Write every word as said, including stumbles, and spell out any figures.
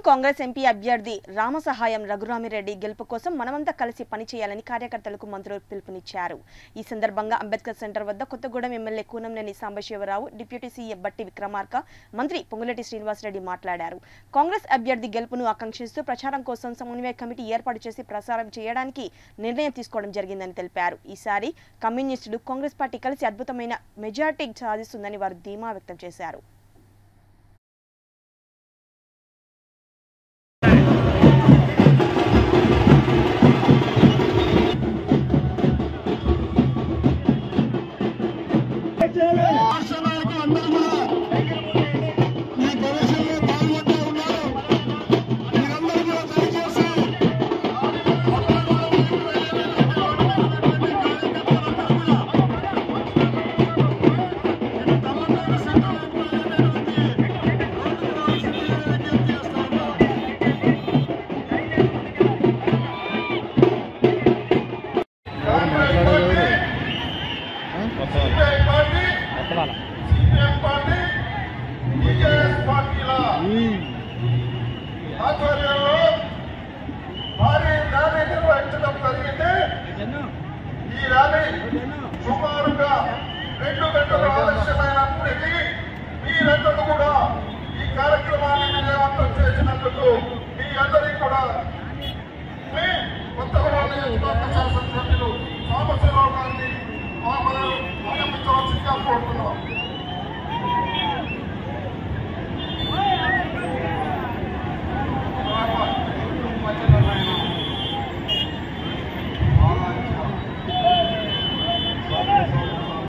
Congress MP అభ్యర్థి రామసహాయం రఘురామిరెడ్డి గెలుపు కోసం మనమంతా కలిసి పనిచేయాలని కార్యకర్తలకు మంత్రులు పిలుపునిచ్చారు. ఈ సందర్భంగా అంబేద్కర్ సెంటర్ వద్ద Kothagudem MLA Kunamneni Sambasivarao, deputy CM Bhatti Vikramarka, మంత్రి పొంగులేటి శ్రీనివాసరెడ్డి మాట్లాడారు. కాంగ్రెస్ అభ్యర్థి గెలుపును ఆకాంక్షిస్తూ ప్రచారం కోసం సమన్వయ కమిటీ ఏర్పాటు చేసి ప్రసారం చేయడానికి నిర్ణయం తీసుకోవడం జరిగిందని తెలిపారు. ఈసారి కమ్యూనిస్టులు కాంగ్రెస్ పార్టీ కలిసి అద్భుతమైన మెజార్టీ సాధిస్తుందని వారు ధీమా వ్యక్తం చేశారు. ఆధ్వర్యంలో భారీ ర్యాలీ నిర్వహించడం జరిగింది. ఈ ర్యాలీ సుమారుగా రెండు గంటల ఆలస్యమైనప్పటికీ మీరందరూ కూడా ఈ కార్యక్రమాన్ని విజయవంతం చేసినందుకు మీ అందరికీ కూడా కొత్తగూడెం నియోజకవర్గ శాసనసభ్యులు సాంబశివరావు గారిని ఆనందించవలసిందిగా కోరుతున్నాం.